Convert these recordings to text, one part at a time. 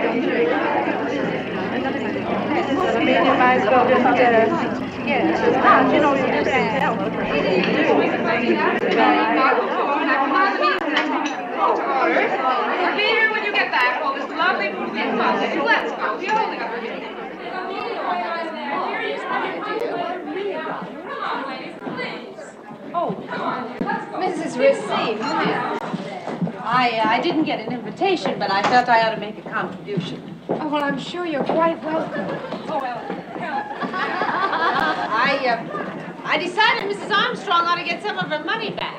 Be here when you get back. Well, this lovely movie is fun. Let's go. You're holding up your hand. Oh, Mrs. Racine, come here. I didn't get an invitation, but I felt I ought to make a contribution. Oh, well, I'm sure you're quite welcome. Oh, well, I decided Mrs. Armstrong ought to get some of her money back.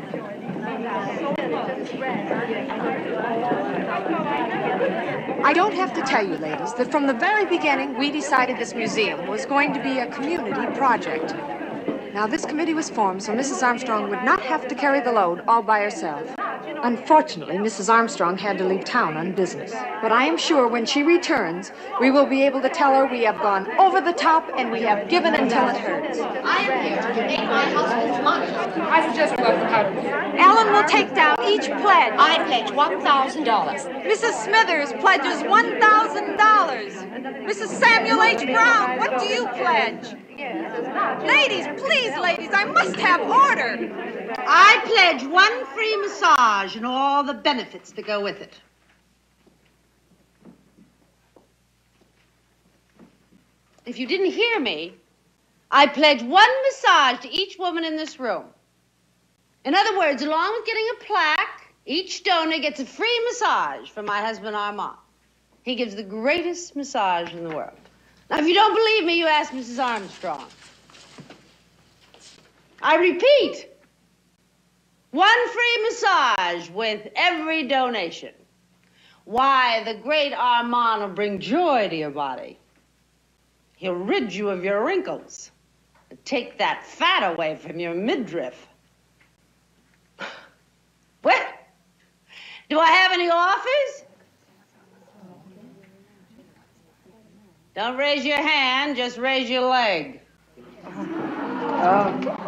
I don't have to tell you, ladies, that from the very beginning, we decided this museum was going to be a community project. Now, this committee was formed so Mrs. Armstrong would not have to carry the load all by herself. Unfortunately, Mrs. Armstrong had to leave town on business. But I am sure when she returns, we will be able to tell her we have gone over the top and we have given until it hurts. I am here to make my husband's money. I suggest we let them cut it. Ellen will take down each pledge. I pledge $1,000. Mrs. Smithers pledges $1,000. Mrs. Samuel H. Brown, what do you pledge? Ladies, please, ladies, I must have order. I pledge one free massage and all the benefits that go with it. If you didn't hear me, I pledge one massage to each woman in this room. In other words, along with getting a plaque, each donor gets a free massage from my husband Armand. He gives the greatest massage in the world. Now, if you don't believe me, you ask Mrs. Armstrong. I repeat, one free massage with every donation. Why, the great Armand will bring joy to your body. He'll rid you of your wrinkles and take that fat away from your midriff. Well, do I have any offers? Don't raise your hand, just raise your leg. Oh.